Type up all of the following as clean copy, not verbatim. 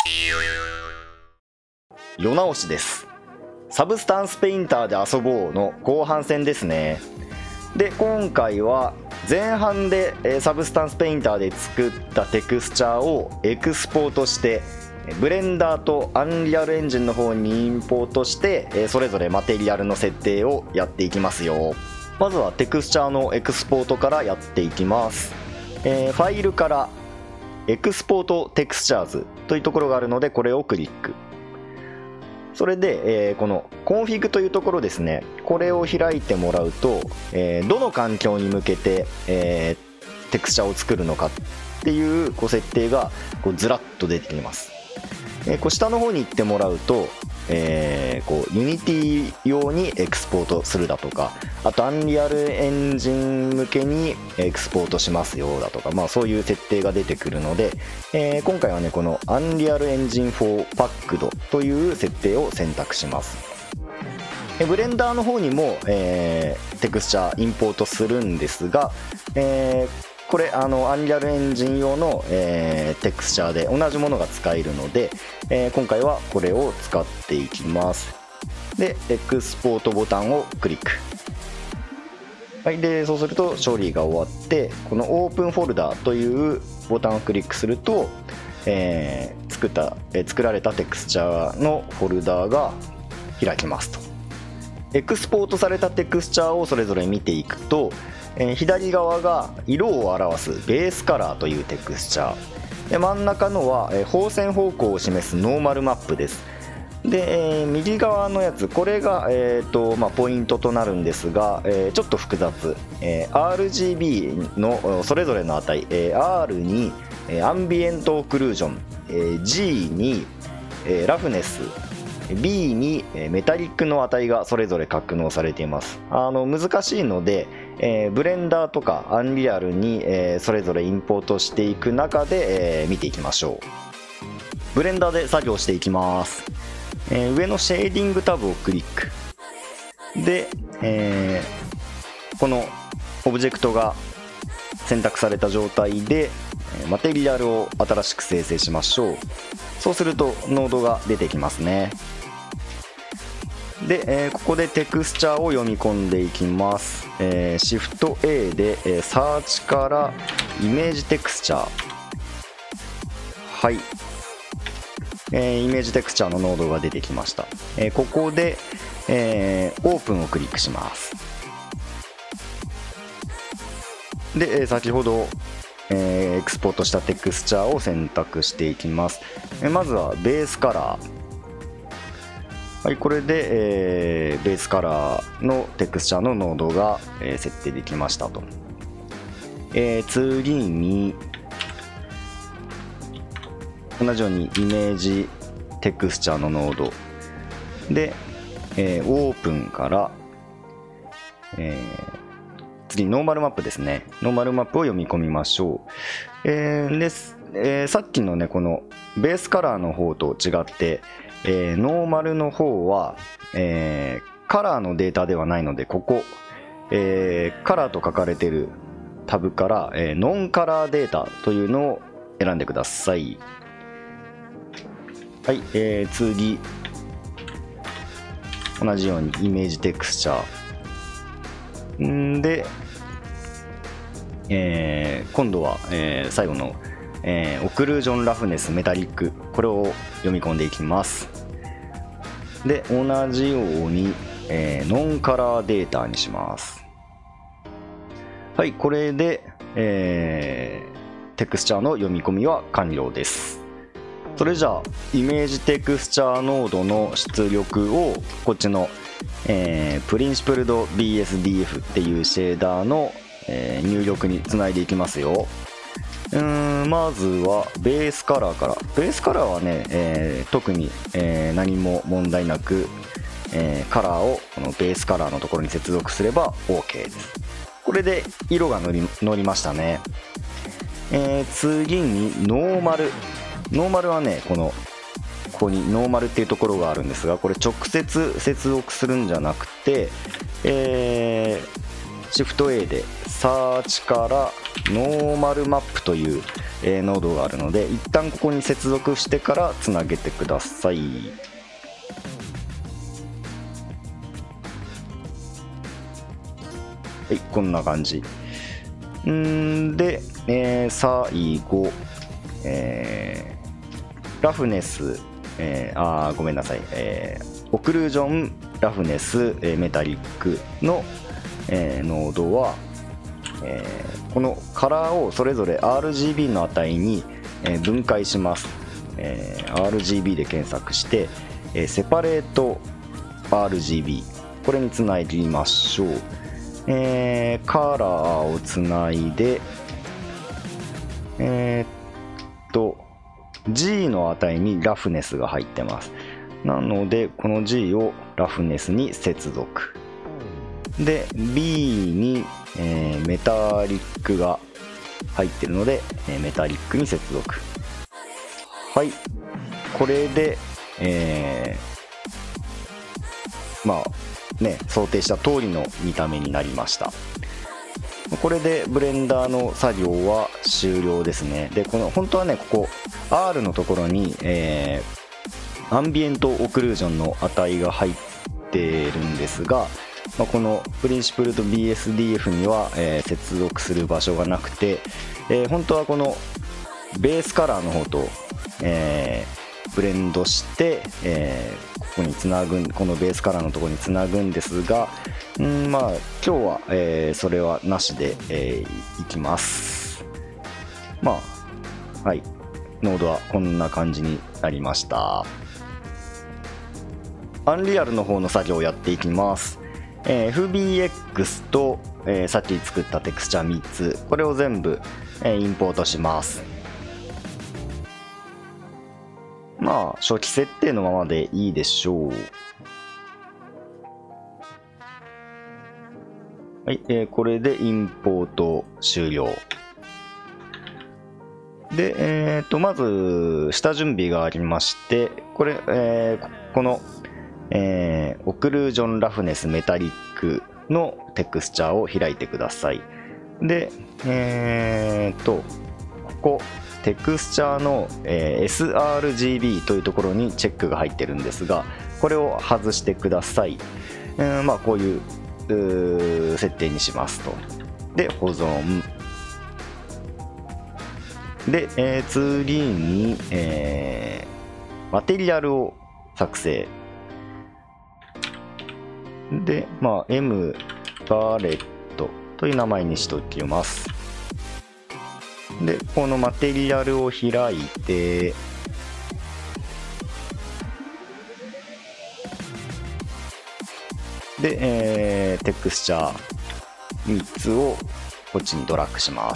世直しです。サブスタンスペインターで遊ぼうの後半戦ですね。で今回は前半でサブスタンスペインターで作ったテクスチャーをエクスポートしてブレンダーとアンリアルエンジンの方にインポートしてそれぞれマテリアルの設定をやっていきますよ。まずはテクスチャーのエクスポートからやっていきます。ファイルからエクスポートテクスチャーズというところがあるのでこれをクリック。それで、このコンフィグというところですね、これを開いてもらうと、どの環境に向けて、テクスチャーを作るのかっていう、設定がずらっと出てきます。下の方に行ってもらうと、ユニティ用にエクスポートするだとか、あとアンリアルエンジン向けにエクスポートしますよだとか、そういう設定が出てくるので、今回はねこのアンリアルエンジン4パックドという設定を選択します。ブレンダーの方にも、テクスチャーインポートするんですが、これアンリアルエンジン用の、テクスチャーで同じものが使えるので、今回はこれを使っていきます。でエクスポートボタンをクリック。はい、でそうすると処理が終わって、このオープンフォルダというボタンをクリックすると、作られたテクスチャーのフォルダが開きますと。エクスポートされたテクスチャーをそれぞれ見ていくと、左側が色を表すベースカラーというテクスチャーで、真ん中のは放線方向を示すノーマルマップです。で、右側のやつ、これが、ポイントとなるんですが、ちょっと複雑、RGB のそれぞれの値、R にアンビエントオクルージョン、G にラフネス、B にメタリックの値がそれぞれ格納されています。難しいので、ブレンダーとかアンリアルに、それぞれインポートしていく中で、見ていきましょう。ブレンダーで作業していきます。上のシェーディングタブをクリックで、このオブジェクトが選択された状態でマテリアルを新しく生成しましょう。そうするとノードが出てきますね。で、ここでテクスチャーを読み込んでいきます。シフト A で、サーチからイメージテクスチャー、はい、イメージテクスチャーのノードが出てきました。ここで、オープンをクリックします。で、先ほどエクスポートしたテクスチャーを選択していきます。まずはベースカラー、はい、これで、ベースカラーのテクスチャーのノードが、設定できましたと。次に同じようにイメージテクスチャーのノードで、オープンから、次ノーマルマップですね。ノーマルマップを読み込みましょう。さっきのねこのベースカラーの方と違って、ノーマルの方は、カラーのデータではないので、ここ、カラーと書かれているタブから、ノンカラーデータというのを選んでください。はい、次同じようにイメージテクスチャーで、今度は、最後の、オクルージョンラフネスメタリック、これを読み込んでいきます。で同じように、ノンカラーデータにします。はい、これで、テクスチャーの読み込みは完了です。それじゃあイメージテクスチャーノードの出力をこっちの、プリンシプルド BSDF っていうシェーダーの、入力につないでいきますよ。まずはベースカラーから。ベースカラーはね、特に、何も問題なく、カラーをこのベースカラーのところに接続すれば OK です。これで色が乗りましたね。次にノーマル。ノーマルはね、ここにノーマルっていうところがあるんですが、これ直接接続するんじゃなくて、 シフト A でサーチからノーマルマップという、ノードがあるので、一旦ここに接続してからつなげてください。はい、こんな感じで、最後、ラフネス、ごめんなさい、オクルージョンラフネス、メタリックの、ノードは、このカラーをそれぞれ RGB の値に、分解します。RGB で検索して、セパレート RGB これにつないでみましょう。カラーをつないでG の値にラフネスが入ってます。なのでこの G をラフネスに接続で B に、メタリックが入ってるので、メタリックに接続。はい、これで、想定した通りの見た目になりました。これでブレンダーの作業は終了ですね。でこの本当はね、ここ R のところに、アンビエントオクルージョンの値が入ってるんですが、このプリンシプルと BSDF には、接続する場所がなくて、本当はこのベースカラーの方と、ブレンドして、ここにつなぐ、このベースカラーのところにつなぐんですが、今日は、それはなしで、いきます。はい、ノードはこんな感じになりました。アンリアルの方の作業をやっていきます。FBX と、さっき作ったテクスチャー3つ、これを全部、インポートします。初期設定のままでいいでしょう。はい、これでインポート終了。で、まず下準備がありまして、これ、この、オクルージョンラフネスメタリックのテクスチャーを開いてください。で、ここテクスチャーの、sRGB というところにチェックが入ってるんですが、これを外してください。こういう設定にしますと。で保存で、次に、マテリアルを作成で、M バレットという名前にしておきます。でこのマテリアルを開いて、で、テクスチャー3つをこっちにドラッグします。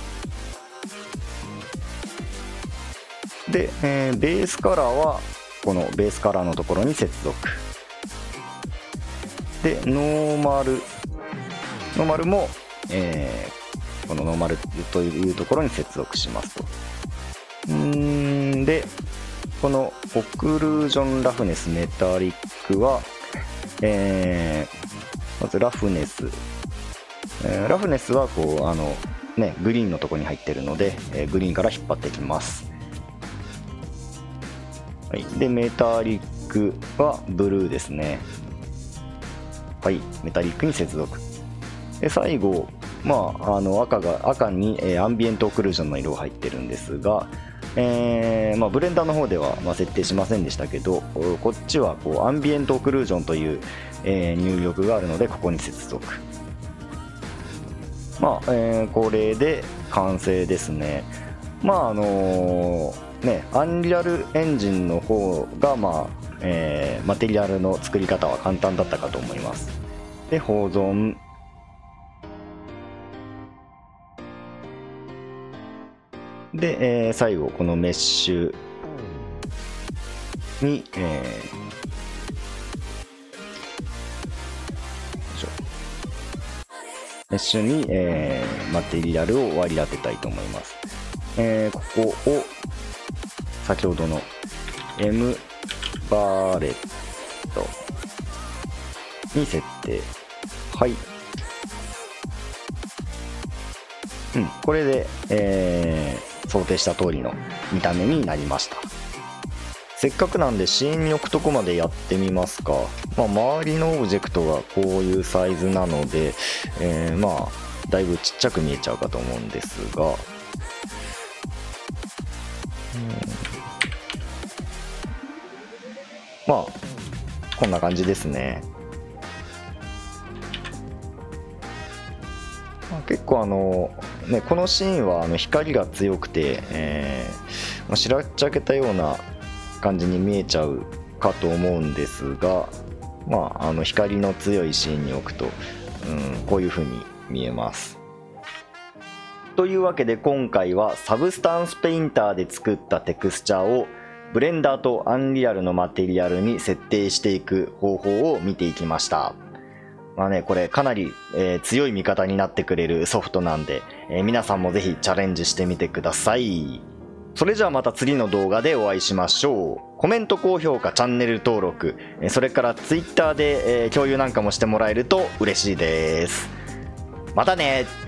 で、ベースカラーはこのベースカラーのところに接続で、ノーマルも、このノーマルというところに接続しますと。でこのオクルージョンラフネスメタリックは、まずラフネスはこうグリーンのところに入ってるので、グリーンから引っ張っていきます。はい、でメタリックはブルーですね。はい、メタリックに接続で、最後赤に、アンビエントオクルージョンの色が入ってるんですが、ブレンダーの方では、設定しませんでしたけど、こっちはこうアンビエントオクルージョンという、入力があるのでここに接続。これで完成ですね。アンリアルエンジンの方が、マテリアルの作り方は簡単だったかと思います。で保存で、最後このメッシュに、マテリアルを割り当てたいと思います。ここを先ほどの M バーレットに設定。はい、 これで、想定した通りの見た目になりました。せっかくなんでシーンに置くとこまでやってみますか。周りのオブジェクトがこういうサイズなので、だいぶちっちゃく見えちゃうかと思うんですが、こんな感じですね。結構このシーンは光が強くて、しらっちゃけたような感じに見えちゃうかと思うんですが、光の強いシーンに置くと、こういう風に見えます。というわけで今回はサブスタンスペインターで作ったテクスチャーをブレンダーとアンリアルのマテリアルに設定していく方法を見ていきました。これかなり、強い味方になってくれるソフトなんで、皆さんもぜひチャレンジしてみてください。それじゃあまた次の動画でお会いしましょう。コメント、高評価、チャンネル登録、それから Twitter で、共有なんかもしてもらえると嬉しいです。またね。